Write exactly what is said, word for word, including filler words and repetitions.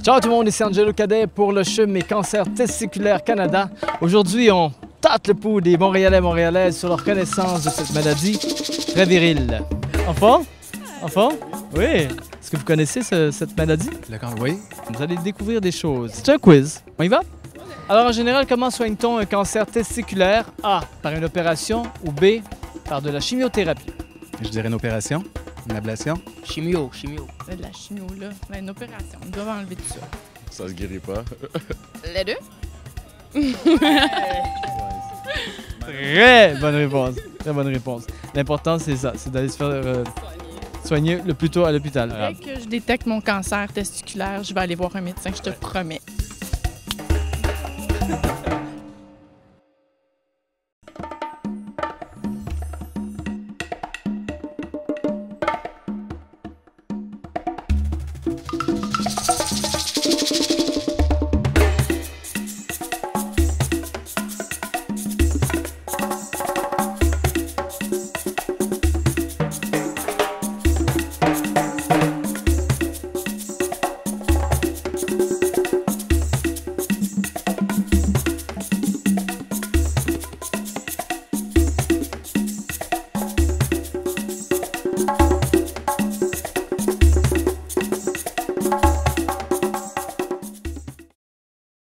Ciao tout le monde, ici Angelo Cadet pour le C H U M et Cancer Testiculaire Canada. Aujourd'hui, on tâte le pouls des Montréalais et Montréalaises sur leur connaissance de cette maladie très virile. En forme? En forme? Oui. Est-ce que vous connaissez ce- cette maladie? Le can- oui. Vous allez découvrir des choses. C'est un quiz. On y va? Alors en général, comment soigne-t-on un cancer testiculaire? A. Par une opération ou B. Par de la chimiothérapie? Je dirais une opération, une ablation. Chimio, chimio. De la chimio, là. Ben, une opération. Ils doivent enlever tout ça. Ça se guérit pas. Les deux? Très bonne réponse. Très bonne réponse. L'important, c'est ça. C'est d'aller se faire euh, soigner le plus tôt à l'hôpital. Dès que je détecte mon cancer testiculaire, je vais aller voir un médecin, je te promets.